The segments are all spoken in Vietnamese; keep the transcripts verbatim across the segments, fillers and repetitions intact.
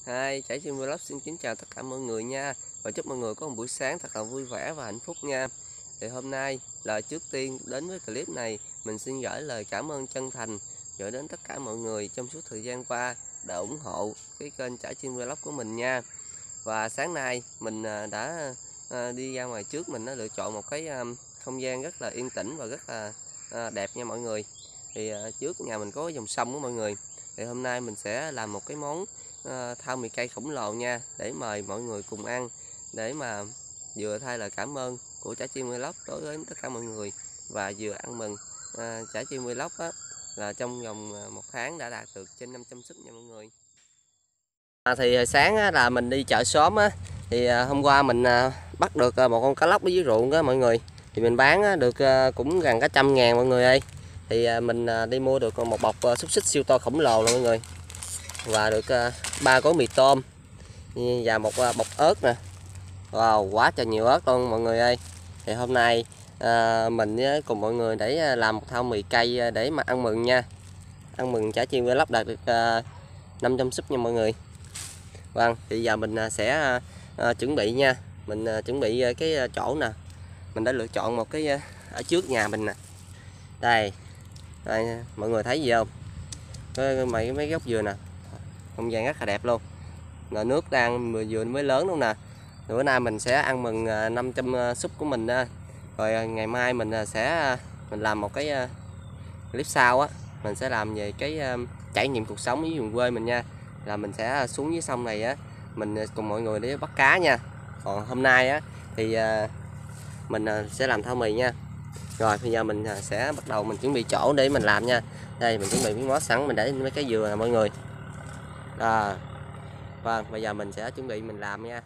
Hi, Chải Chim Vlog xin kính chào tất cả mọi người nha. Và chúc mọi người có một buổi sáng thật là vui vẻ và hạnh phúc nha. Thì hôm nay là trước tiên đến với clip này, mình xin gửi lời cảm ơn chân thành gửi đến tất cả mọi người trong suốt thời gian qua đã ủng hộ cái kênh Chải Chim Vlog của mình nha. Và sáng nay mình đã đi ra ngoài trước, mình đã lựa chọn một cái không gian rất là yên tĩnh và rất là đẹp nha mọi người. Thì trước nhà mình có dòng sông của mọi người. Thì hôm nay mình sẽ làm một cái món thao mì cây khổng lồ nha, để mời mọi người cùng ăn, để mà vừa thay lời cảm ơn của Chải Chim Vlog đối với tất cả mọi người, và vừa ăn mừng uh, Chải Chim Vlog á, là trong vòng một tháng đã đạt được trên năm trăm sub nha mọi người. À, thì sáng á, là mình đi chợ xóm á, thì à, hôm qua mình à, bắt được à, một con cá lóc ở dưới ruộng đó mọi người, thì mình bán á, được à, cũng gần cả trăm ngàn mọi người ơi. Thì à, mình à, đi mua được một bọc à, xúc xích siêu to khổng lồ luôn mọi người, và được ba gói mì tôm và một bọc ớt nè. Wow, quá trời nhiều ớt luôn mọi người ơi. Thì hôm nay à, mình cùng mọi người để làm một thao mì cây để mà ăn mừng nha, ăn mừng Chải Chim Vlog đạt được à, năm trăm sub nha mọi người. Vâng, thì giờ mình sẽ à, chuẩn bị nha. Mình à, chuẩn bị cái chỗ nè, mình đã lựa chọn một cái à, ở trước nhà mình nè. Đây, đây mọi người thấy gì không, cái mấy mấy gốc dừa nè, không gian rất là đẹp luôn. Là nước đang vừa mới lớn luôn nè. Bữa nay mình sẽ ăn mừng năm trăm sub của mình. Rồi ngày mai mình sẽ mình làm một cái clip sau á, mình sẽ làm về cái trải nghiệm cuộc sống với vùng quê mình nha. Là mình sẽ xuống dưới sông này á, mình cùng mọi người để bắt cá nha. Còn hôm nay á thì mình sẽ làm thao mì nha. Rồi bây giờ mình sẽ bắt đầu mình chuẩn bị chỗ để mình làm nha. Đây mình chuẩn bị miếng mó sẵn, mình để mấy cái dừa nè mọi người. À, vâng, bây giờ mình sẽ chuẩn bị mình làm nha.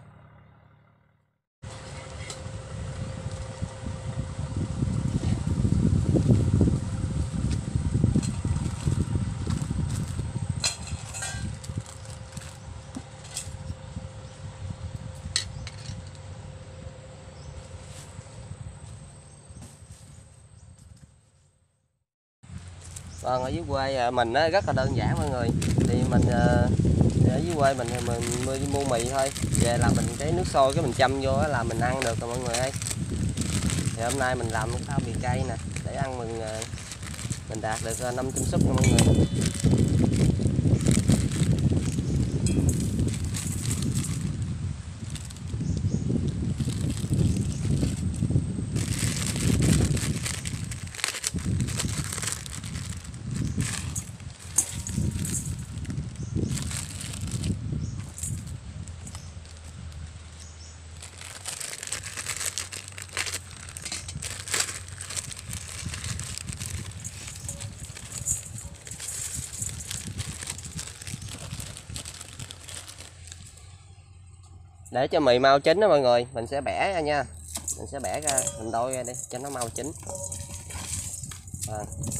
Vâng, ở dưới quê mình rất là đơn giản mọi người. Thì mình ở dưới quê mình mình, mình mua mì thôi, về là mình cái nước sôi cái mình châm vô là mình ăn được rồi mọi người ơi. Thì hôm nay mình làm cái thao mì cây nè để ăn mừng mình đạt được năm trăm sub nha mọi người. Để cho mì mau chín đó mọi người, mình sẽ bẻ ra nha. Mình sẽ bẻ ra, mình đôi ra đi cho nó mau chín. À.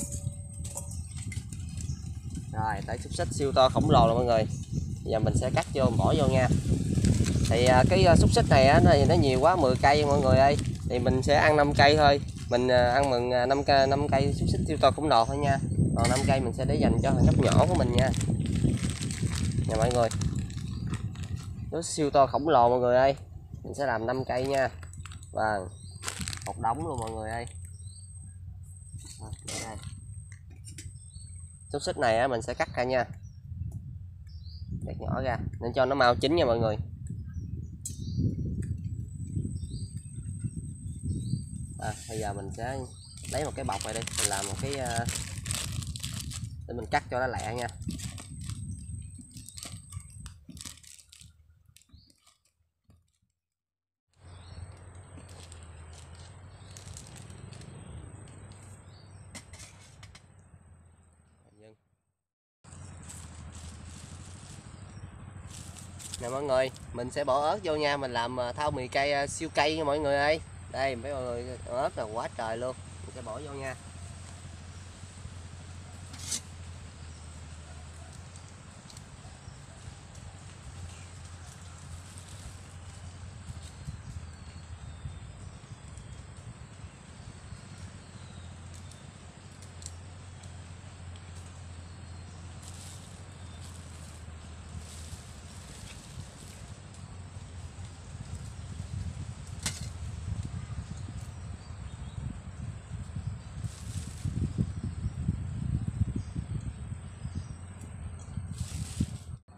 Rồi, tới xúc xích siêu to khổng lồ rồi mọi người. Bây giờ mình sẽ cắt vô, bỏ vô nha. Thì cái xúc xích này á, nó nhiều quá, mười cây mọi người ơi. Thì mình sẽ ăn năm cây thôi. Mình ăn mừng năm cây, năm cây xúc xích siêu to khổng lồ thôi nha. Còn năm cây mình sẽ để dành cho thằng nhóc nhỏ của mình nha. Nè mọi người. Nó siêu to khổng lồ mọi người ơi. Mình sẽ làm năm cây nha. Và một đống luôn mọi người ơi. Xúc xích này á, mình sẽ cắt ra nha, cắt nhỏ ra nên cho nó mau chín nha mọi người. À, bây giờ mình sẽ lấy một cái bọc này đi, mình làm một cái để mình cắt cho nó lẹ nha. Nè mọi người, mình sẽ bỏ ớt vô nha, mình làm thao mì cây siêu cây nha mọi người ơi. Đây mấy mọi người, ớt là quá trời luôn, mình sẽ bỏ vô nha.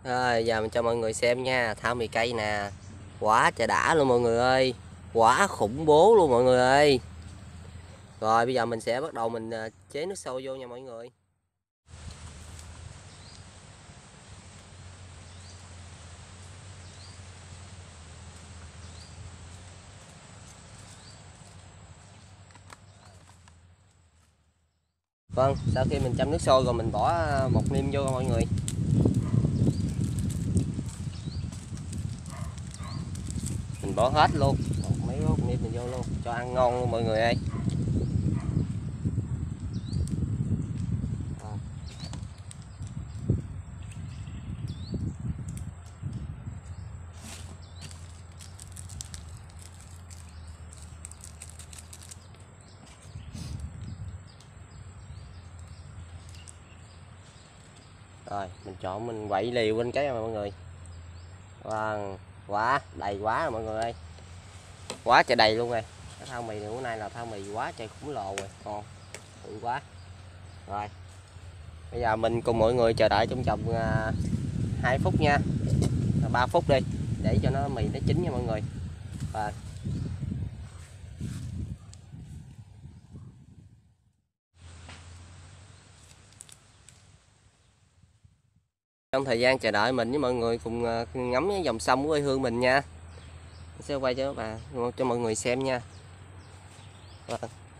Rồi giờ mình cho mọi người xem nha, thao mì cây nè, quá trời đã luôn mọi người ơi, quá khủng bố luôn mọi người ơi. Rồi bây giờ mình sẽ bắt đầu mình chế nước sôi vô nha mọi người. Vâng, sau khi mình châm nước sôi rồi mình bỏ một niêm vô mọi người. Mình bỏ hết luôn, mấy gốc niêm mình vô luôn, cho ăn ngon luôn mọi người ơi. Rồi mình chọn mình quậy liều lên cái mọi người. Vâng, quá đầy quá rồi mọi người ơi, quá trời đầy luôn rồi. Cái thao mì này bữa nay là thao mì quá trời khủng lồ rồi, ngon bự quá. Rồi bây giờ mình cùng mọi người chờ đợi trong vòng uh, hai phút nha, ba phút đi để cho nó mì nó chín nha mọi người. Và trong thời gian chờ đợi mình với mọi người cùng ngắm cái dòng sông của quê hương mình nha. Mình sẽ quay cho các bạn, cho mọi người xem nha. Vâng.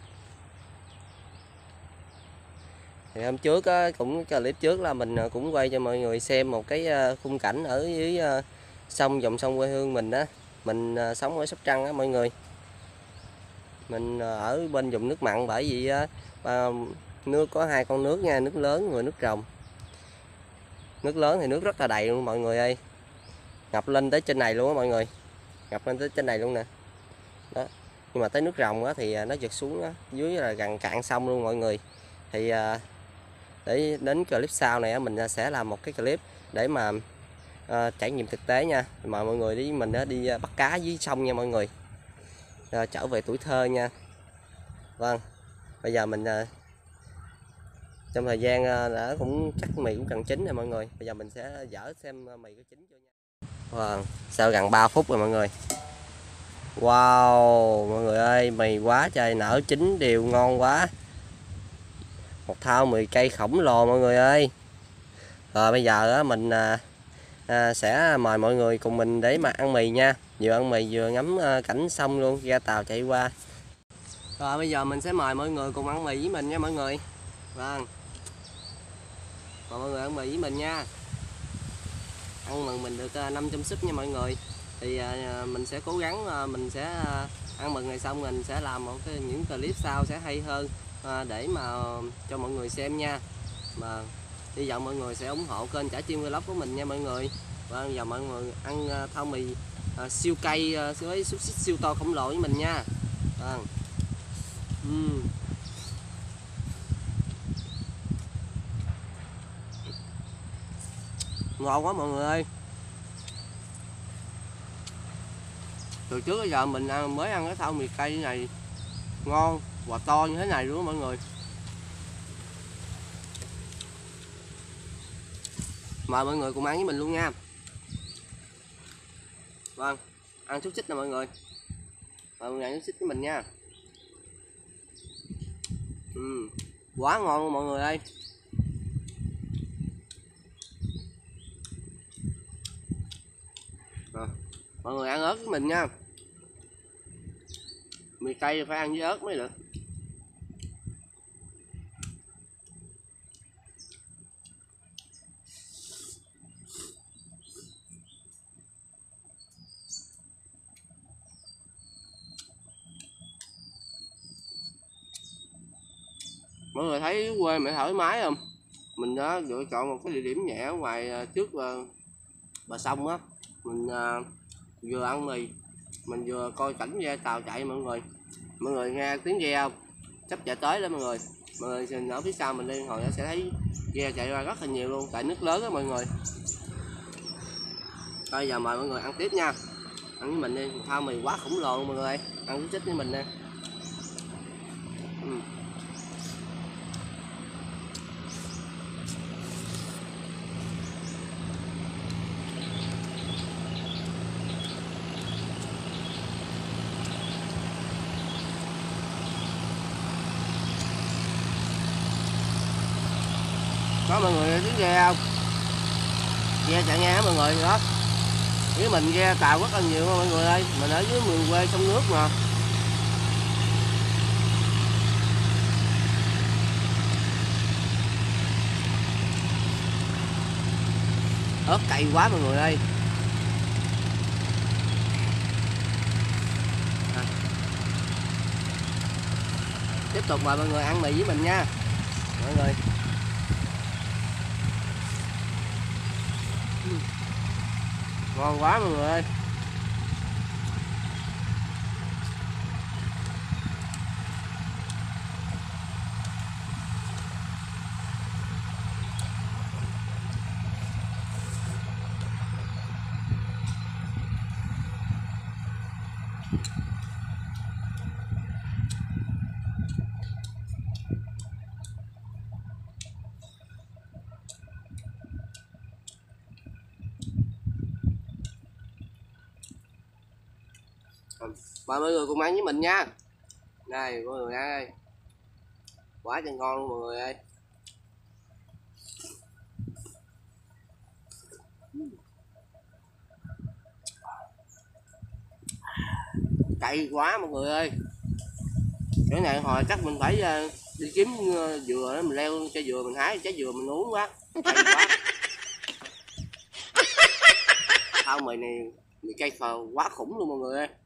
Thì hôm trước á, cũng clip trước là mình cũng quay cho mọi người xem một cái khung cảnh ở dưới sông, dòng sông quê hương mình á. Mình sống ở Sóc Trăng á mọi người. Mình ở bên vùng nước mặn, bởi vì á, nước có hai con nước nha, nước lớn người nước rồng. Nước lớn thì nước rất là đầy luôn mọi người ơi, ngập lên tới trên này luôn á mọi người, ngập lên tới trên này luôn nè đó. Nhưng mà tới nước rồng á thì nó giật xuống á, dưới là gần cạn sông luôn mọi người. Thì để đến clip sau này mình sẽ làm một cái clip để mà à, trải nghiệm thực tế nha, mà mọi người đi mình đi bắt cá dưới sông nha mọi người, à, trở về tuổi thơ nha. Vâng, bây giờ mình trong thời gian đã cũng chắc mì cũng gần chín rồi mọi người, bây giờ mình sẽ dở xem mì có chín chưa nha. Vâng, sau gần ba phút rồi mọi người. Wow mọi người ơi, mì quá trời nở chín đều ngon quá, một thao mì cây khổng lồ mọi người ơi. Rồi bây giờ mình à, sẽ mời mọi người cùng mình để mà ăn mì nha, vừa ăn mì vừa ngắm cảnh sông luôn, ra tàu chạy qua. Rồi bây giờ mình sẽ mời mọi người cùng ăn mì với mình nha mọi người. Vâng, mời mọi người ăn mì với mình nha. Ăn mừng mình được năm trăm sub nha mọi người. Thì mình sẽ cố gắng mình sẽ ăn mừng này xong mình sẽ làm một cái những clip sau sẽ hay hơn để mà cho mọi người xem nha. Mà hy vọng mọi người sẽ ủng hộ kênh Chả Chiên Vlog của mình nha mọi người. Và giờ mọi người ăn thau mì siêu cay với xúc xích siêu to khổng lồ với mình nha. Vâng. uhm. Ngon quá mọi người ơi. Từ trước đến giờ mình mới ăn cái thau mì cây này ngon và to như thế này luôn mọi người. Mời mọi người cùng ăn với mình luôn nha. Vâng, ăn xúc xích nè mọi người. Mời mọi người ăn xúc xích với mình nha. uhm, Quá ngon luôn mọi người ơi. À, mọi người ăn ớt với mình nha. Mì cây phải ăn với ớt mới được. Mọi người thấy quê mẹ thoải mái không? Mình đã lựa chọn một cái địa điểm nhẹ ở ngoài trước bờ sông á. Mình uh, vừa ăn mì, mình vừa coi cảnh ghe tàu chạy mọi người. Mọi người nghe tiếng ghe không? Sắp chạy tới đó mọi người. Mọi người nhìn ở phía sau mình đi hồi nó sẽ thấy ghe chạy ra rất là nhiều luôn, tại nước lớn đó mọi người. Bây giờ mời mọi người ăn tiếp nha. Ăn với mình đi, thao mì quá khủng lồ luôn mọi người. Ăn với chích với mình đi. uhm. Đó mọi người tiếng ghe không? Ghe chạy ngang mọi người đó. Với mình ghe tàu rất là nhiều mọi người ơi. Mình ở dưới miền quê sông nước mà. Ớt cay quá mọi người ơi. À. Tiếp tục mời mọi người ăn mì với mình nha mọi người. Ngon quá mọi người ơi. Mời mọi người cùng ăn với mình nha. Này mọi người ơi, quá trời ngon luôn mọi người ơi. Cay quá mọi người ơi. Cái này hồi chắc mình phải đi kiếm dừa đó, mình leo trái dừa mình hái trái dừa mình uống quá. Cay quá. Thao mì này mì cay khờ quá khủng luôn mọi người ơi.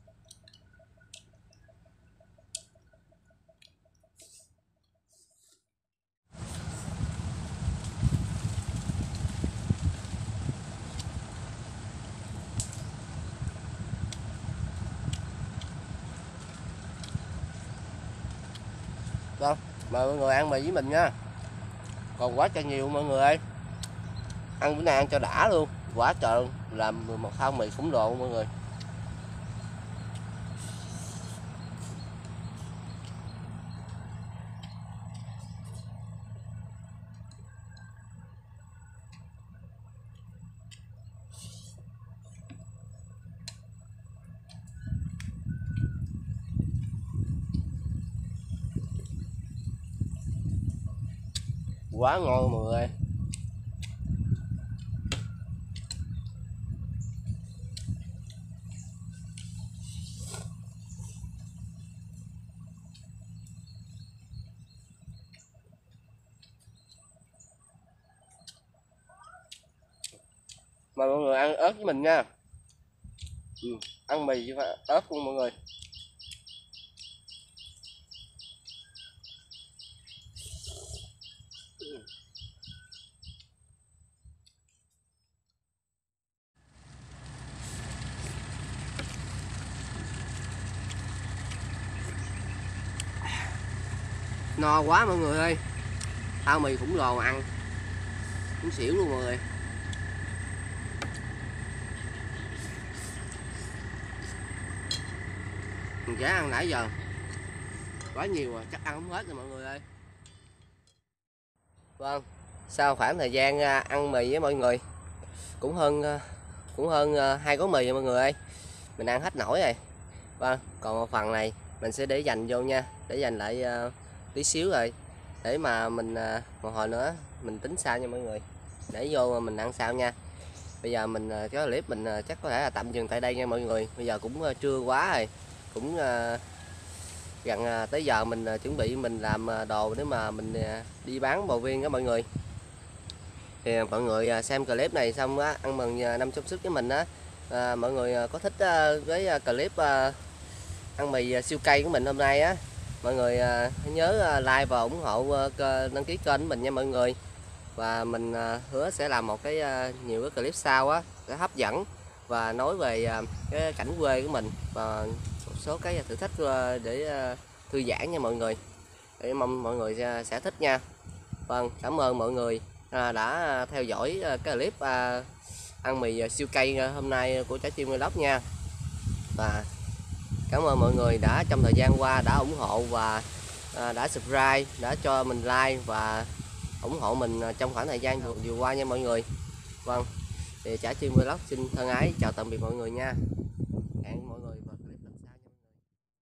Đâu, mời mọi người ăn mì với mình nha. Còn quá trời nhiều mọi người ơi. Ăn bữa nay ăn cho đã luôn. Quá trời luôn. Làm một thao mì khủng độ mọi người. Quá ngon mọi người. Mời mọi người ăn ớt với mình nha. Ừ, ăn mì với ớt luôn mọi người. No quá mọi người ơi. Thao mì khủng lồ ăn cũng xỉu luôn mọi người. Mình chả ăn nãy giờ quá nhiều rồi, chắc ăn không hết rồi mọi người ơi. Vâng, sau khoảng thời gian ăn mì với mọi người cũng hơn cũng hơn hai gói mì rồi mọi người ơi. Mình ăn hết nổi rồi. Vâng, còn một phần này mình sẽ để dành vô nha, để dành lại uh, tí xíu rồi để mà mình uh, một hồi nữa mình tính sao nha mọi người, để vô mà mình ăn sao nha. Bây giờ mình uh, cái clip mình uh, chắc có thể là tạm dừng tại đây nha mọi người. Bây giờ cũng uh, trưa quá rồi, cũng uh, gần uh, tới giờ mình uh, chuẩn bị mình làm uh, đồ để mà mình uh, đi bán bò viên đó mọi người. Thì uh, mọi người uh, xem clip này xong á, ăn mừng uh, năm chục sức với mình á. À, mọi người uh, có thích uh, với uh, clip uh, ăn mì uh, siêu cay của mình hôm nay á, mọi người uh, nhớ uh, like và ủng hộ uh, đăng ký kênh của mình nha mọi người. Và mình uh, hứa sẽ làm một cái uh, nhiều cái clip sau á để hấp dẫn và nói về uh, cái cảnh quê của mình và một số cái thử thách uh, để uh, thư giãn nha mọi người, để mong mọi người uh, sẽ thích nha. Vâng, cảm ơn mọi người uh, đã theo dõi uh, cái clip uh, ăn mì siêu cay hôm nay của Trái Tim Vlog nha. Và cảm ơn mọi người đã trong thời gian qua đã ủng hộ và đã subscribe, đã cho mình like và ủng hộ mình trong khoảng thời gian vừa, vừa qua nha mọi người. Vâng, thì Trái Tim Vlog xin thân ái chào tạm biệt mọi người nha. Hẹn mọi người